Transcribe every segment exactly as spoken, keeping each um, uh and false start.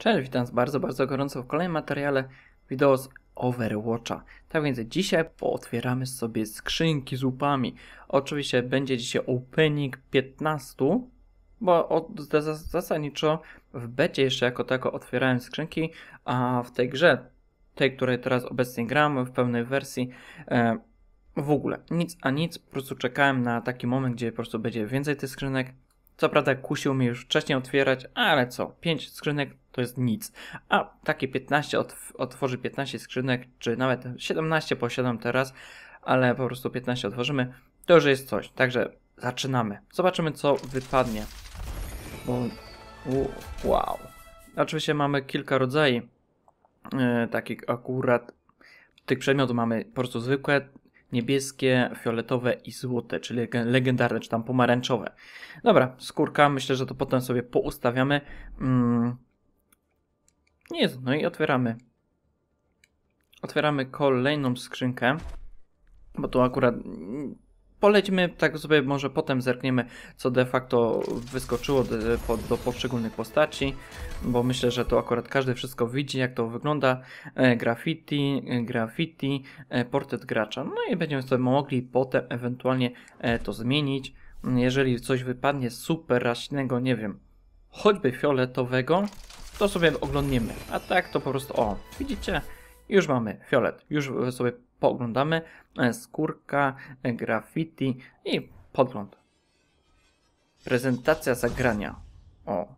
Cześć, witam Was bardzo, bardzo gorąco w kolejnym materiale wideo z Overwatcha. Tak więc dzisiaj pootwieramy sobie skrzynki z łupami. Oczywiście będzie dzisiaj opening piętnaście, bo od, zasadniczo w becie jeszcze jako tako otwierałem skrzynki, a w tej grze, tej, której teraz obecnie gram w pełnej wersji, e, w ogóle nic a nic, po prostu czekałem na taki moment, gdzie po prostu będzie więcej tych skrzynek. Co prawda kusił mnie już wcześniej otwierać, ale co, pięć skrzynek to jest nic. A takie piętnaście, otw otworzy piętnaście skrzynek, czy nawet siedemnaście posiadam teraz, ale po prostu piętnaście otworzymy, to już jest coś. Także zaczynamy. Zobaczymy, co wypadnie. Bo, wow. Oczywiście mamy kilka rodzajów yy, takich akurat tych przedmiotów. Mamy po prostu zwykłe, niebieskie, fioletowe i złote, czyli legendarne, czy tam pomarańczowe. Dobra, skórka, myślę, że to potem sobie poustawiamy. Mm. Jest, no i otwieramy. Otwieramy kolejną skrzynkę, bo tu akurat polecimy, tak sobie może potem zerkniemy, co de facto wyskoczyło do, do poszczególnych postaci, bo myślę, że to akurat każdy wszystko widzi, jak to wygląda. E, graffiti, e, graffiti, e, portret gracza. No i będziemy sobie mogli potem ewentualnie e, to zmienić. Jeżeli coś wypadnie super raśnego, nie wiem, choćby fioletowego, to sobie oglądniemy. A tak to po prostu, o, widzicie? Już mamy fiolet, już sobie pooglądamy. Skórka, graffiti i podgląd. Prezentacja zagrania. O.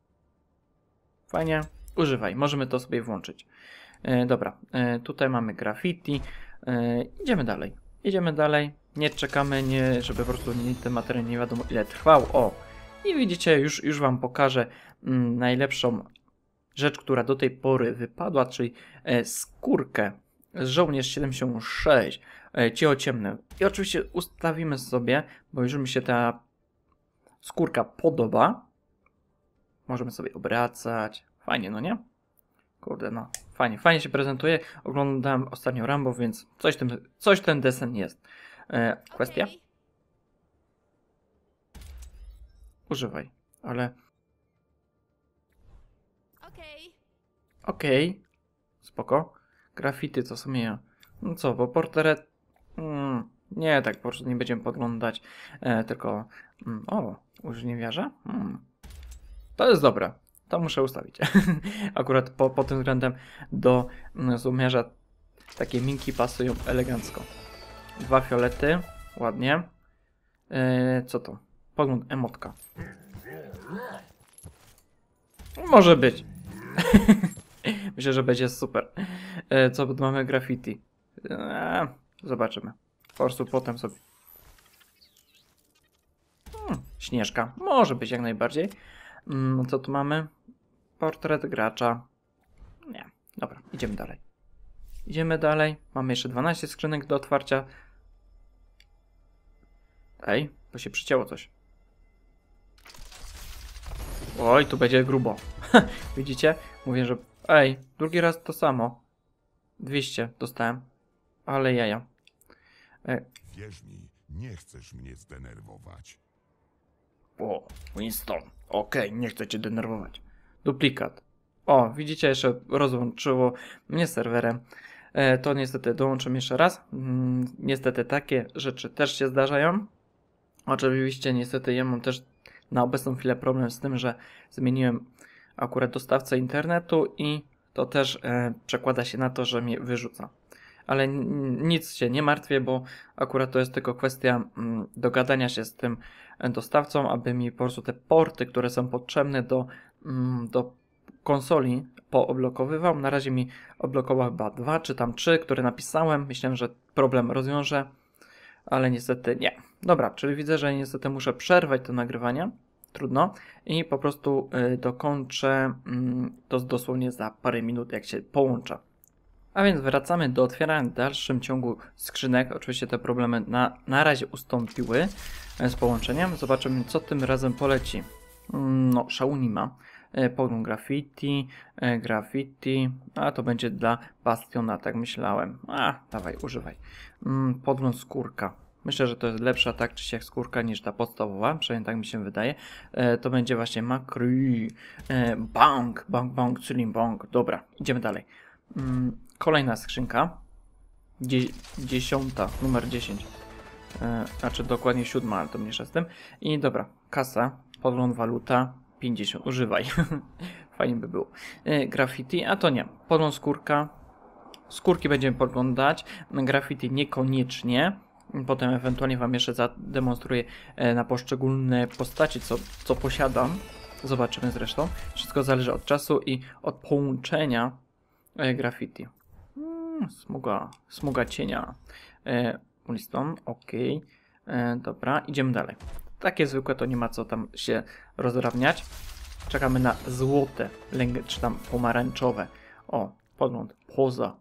Fajnie. Używaj. Możemy to sobie włączyć. E, dobra. E, tutaj mamy graffiti. E, idziemy dalej. Idziemy dalej. Nie czekamy, nie, żeby po prostu nie, ten materiał nie wiadomo ile trwał. O. I widzicie, już, już wam pokażę mm, najlepszą rzecz, która do tej pory wypadła, czyli e, skórkę z Żołnierz siedemdziesiąt sześć. E, ciemny. I oczywiście ustawimy sobie, bo już mi się ta skórka podoba. Możemy sobie obracać. Fajnie, no nie? Kurde, no. Fajnie, fajnie się prezentuje. Oglądałem ostatnio Rambo, więc coś, tym, coś ten desen jest. E, kwestia? Okay. Używaj, ale... Okej. Okej. Okay. Spoko. Graffiti to sobie ja. No co, bo portret... Mm, nie, tak po prostu nie będziemy podglądać. E, tylko... Mm, o, użniwiarza? Mm. To jest dobre. To muszę ustawić. Akurat po, pod tym względem do mm, zoomiarza takie minki pasują elegancko. Dwa fiolety. Ładnie. E, co to? Pogląd emotka. Może być. Myślę, że będzie super. E, co mamy graffiti? E, zobaczymy. Po prostu potem sobie. Hmm, śnieżka. Może być jak najbardziej. Hmm, co tu mamy? Portret gracza. Nie. Dobra, idziemy dalej. Idziemy dalej. Mamy jeszcze dwanaście skrzynek do otwarcia. Ej, bo się przycięło coś. Oj, tu będzie grubo. Widzicie? Mówię, że... Ej, drugi raz to samo. dwieście dostałem. Ale jaja. E... Wierz mi, nie chcesz mnie zdenerwować. O, Winston. Okej, okay, nie chcę cię denerwować. Duplikat. O, widzicie, jeszcze rozłączyło mnie serwerem. E, to niestety dołączę jeszcze raz. Mm, niestety takie rzeczy też się zdarzają. Oczywiście niestety ja mam też na obecną chwilę problem z tym, że zmieniłem akurat dostawcę internetu i to też e, przekłada się na to, że mnie wyrzuca. Ale nic się nie martwię, bo akurat to jest tylko kwestia mm, dogadania się z tym dostawcą, aby mi po prostu te porty, które są potrzebne do, mm, do konsoli pooblokowywał. Na razie mi oblokował chyba dwa czy tam trzy, które napisałem. Myślałem, że problem rozwiążę, ale niestety nie. Dobra, czyli widzę, że niestety muszę przerwać to nagrywanie. Trudno. I po prostu y, dokończę y, to dosłownie za parę minut, jak się połączę. A więc wracamy do otwierania w dalszym ciągu skrzynek. Oczywiście te problemy na, na razie ustąpiły z połączeniem. Zobaczymy, co tym razem poleci. No, szału nie ma. Pogląd graffiti, graffiti, a to będzie dla Bastiona, tak myślałem. A, dawaj, używaj. Podgląd skórka. Myślę, że to jest lepsza tak czy siak skórka niż ta podstawowa, przynajmniej tak mi się wydaje. E, to będzie właśnie Makry. E, bang, bang, bang, czyli bang. Dobra, idziemy dalej. Mm, kolejna skrzynka. Dzie dziesiąta, numer dziesięć. E, znaczy dokładnie siódma, ale to mniejsza z tym. I dobra, kasa, podgląd waluta, pięćdziesiąt, używaj. Fajnie by było. E, graffiti, a to nie. Podgląd skórka. Skórki będziemy podglądać. Graffiti niekoniecznie. Potem ewentualnie wam jeszcze zademonstruję e, na poszczególne postaci, co, co posiadam. Zobaczymy zresztą. Wszystko zależy od czasu i od połączenia e, graffiti. Hmm, smuga, smuga cienia. E, Liston, ok. E, dobra, idziemy dalej. Takie zwykłe to nie ma co tam się rozdrabniać. Czekamy na złote, czy tam pomarańczowe. O, podgląd, poza.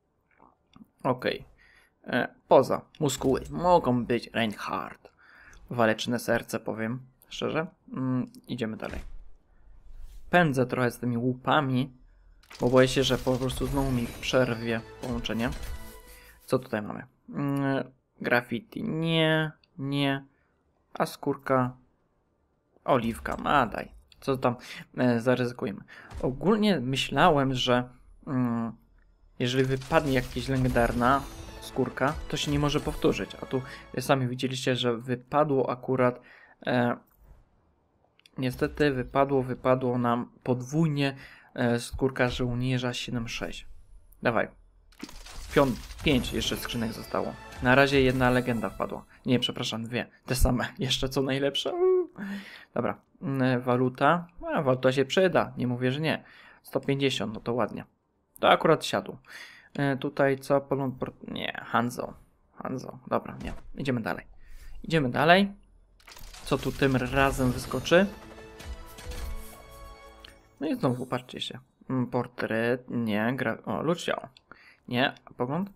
Ok. E, poza, muskuły. Mogą być Reinhardt. Waleczne serce, powiem szczerze. Mm, idziemy dalej. Pędzę trochę z tymi łupami, bo boję się, że po prostu znowu mi przerwie połączenie. Co tutaj mamy? Mm, graffiti. Nie, nie. A skórka. Oliwka. A daj. Co tam e, zaryzykujemy. Ogólnie myślałem, że mm, jeżeli wypadnie jakaś legendarna skórka, to się nie może powtórzyć. A tu sami widzieliście, że wypadło akurat e, niestety wypadło, wypadło nam podwójnie e, skórka żołnierza siedem sześć. Dawaj. Piąt, pięć jeszcze skrzynek zostało. Na razie jedna legenda wpadła. Nie, przepraszam, dwie. Te same. Jeszcze co najlepsze. Uuu. Dobra. E, waluta. A, waluta się przyda. Nie mówię, że nie. sto pięćdziesiąt, no to ładnie. To akurat siadło. E, tutaj co? Polon... Nie, Hanzo. Hanzo. Dobra, nie. Idziemy dalej. Idziemy dalej. Co tu tym razem wyskoczy? No i znowu, patrzcie się. Portret, nie. Gra... O, Lucio. Nie, a pogląd?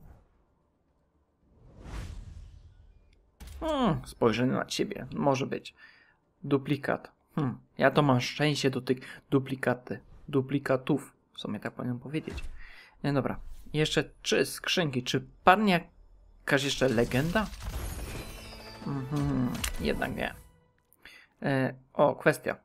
Hmm, spojrzenie na ciebie. Może być. Duplikat. Hmm, ja to mam szczęście do tych duplikaty. Duplikatów. W sumie tak powinienem powiedzieć. Nie, dobra. Jeszcze trzy skrzynki. Czy padnie jakaś jeszcze legenda? Mhm, jednak nie. E, o, kwestia.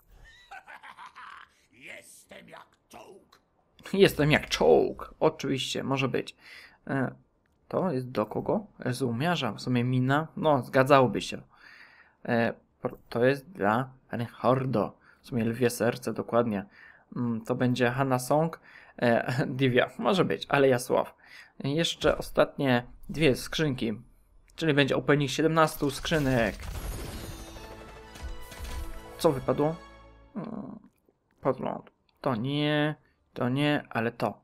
Jestem jak czołg. Jestem jak czołg. Oczywiście, może być. E, to jest do kogo? Z umiarza. W sumie mina. No, zgadzałoby się. E, to jest dla Reinhardo. W sumie lwie serce, dokładnie. Mm, to będzie Hanna Song. E, Divya. Może być, ale Jasław. E, jeszcze ostatnie dwie skrzynki. Czyli będzie opening siedemnastu skrzynek. Co wypadło? Hmm, podgląd. To nie, to nie, ale to.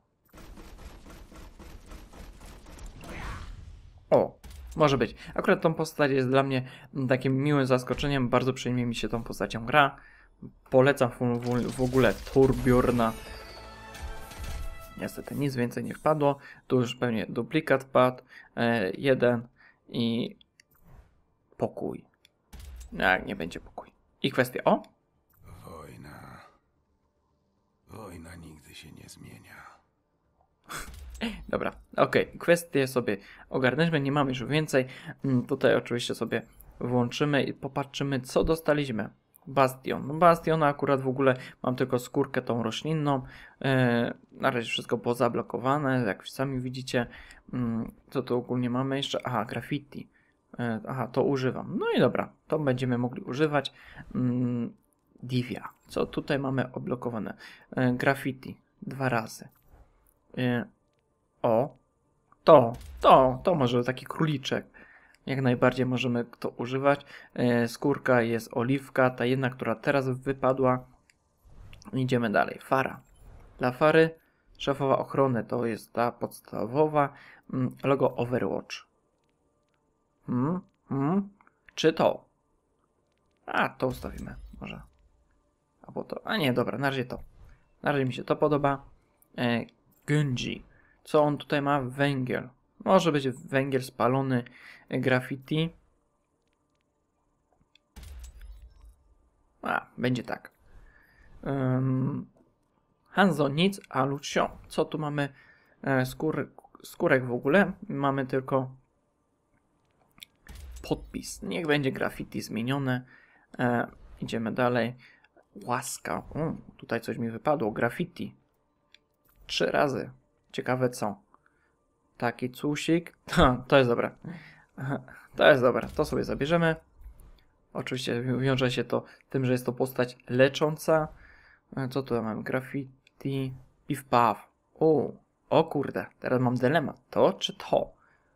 O, może być. Akurat tą postać jest dla mnie takim miłym zaskoczeniem. Bardzo przyjemnie mi się tą postacią gra. Polecam w ogóle Torbjorna. Niestety nic więcej nie wpadło. Tu już pewnie duplikat padł. E, jeden i pokój. Jak nie będzie pokój. I kwestia o? Wojna. Wojna nigdy się nie zmienia. Dobra, okej. Okay. Kwestię sobie ogarnęliśmy. Nie mamy już więcej. Tutaj oczywiście sobie włączymy i popatrzymy, co dostaliśmy. Bastion. No Bastiona akurat w ogóle mam tylko skórkę tą roślinną. Yy, na razie wszystko było zablokowane, jak sami widzicie. Yy, co tu ogólnie mamy jeszcze? Aha, graffiti. Yy, aha, to używam. No i dobra, to będziemy mogli używać. Yy, Divya. Co tutaj mamy oblokowane? Yy, graffiti. Dwa razy. Yy, o. To, to, to może taki króliczek. Jak najbardziej możemy to używać. E, skórka jest oliwka, ta jedna, która teraz wypadła. Idziemy dalej. Fara. Dla Fary szefowa ochrony to jest ta podstawowa. Mm, logo Overwatch. Hmm? Hmm? Czy to? A, to ustawimy. Może. Albo to. A nie, dobra, na razie to. Na razie mi się to podoba. E, Genji. Co on tutaj ma? Węgiel. Może być węgiel spalony, graffiti. A, będzie tak. Um, Hanzo nic, a Lucio. Co tu mamy? E, skór, skórek w ogóle. Mamy tylko podpis. Niech będzie graffiti zmienione. E, idziemy dalej. Łaska. O, tutaj coś mi wypadło. Graffiti. Trzy razy. Ciekawe co. Taki cusik. Ha, to jest dobre. To jest dobre. To sobie zabierzemy. Oczywiście wiąże się to tym, że jest to postać lecząca. Co tu mamy? Graffiti. Piw paw. O, o kurde. Teraz mam dylemat. To czy to?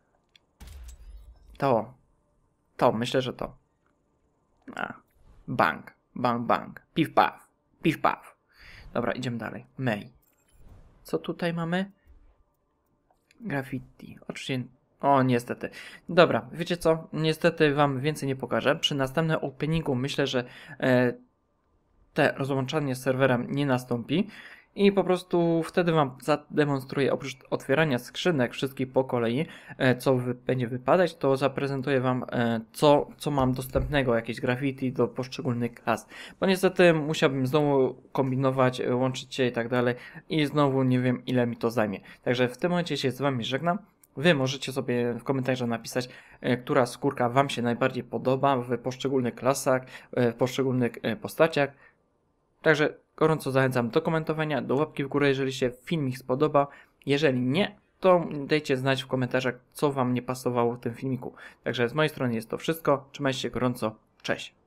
To. To. Myślę, że to. A. Bang. Bang, bang. Piw paw. Piw paw. Dobra, idziemy dalej. May. Co tutaj mamy? Graffiti. Oczywiście... O, niestety. Dobra, wiecie co? Niestety wam więcej nie pokażę. Przy następnym openingu myślę, że e, te rozłączanie z serwerem nie nastąpi. I po prostu wtedy wam zademonstruję, oprócz otwierania skrzynek wszystkich po kolei, e, co wy, będzie wypadać, to zaprezentuję wam, e, co, co mam dostępnego, jakieś graffiti do poszczególnych klas. Bo niestety musiałbym znowu kombinować, e, łączyć się i tak dalej i znowu nie wiem ile mi to zajmie. Także w tym momencie się z wami żegnam. Wy możecie sobie w komentarzach napisać, e, która skórka wam się najbardziej podoba w poszczególnych klasach, e, w poszczególnych e, postaciach. Także gorąco zachęcam do komentowania, do łapki w górę, jeżeli się filmik spodoba. Jeżeli nie, to dajcie znać w komentarzach, co wam nie pasowało w tym filmiku. Także z mojej strony jest to wszystko. Trzymajcie się gorąco. Cześć.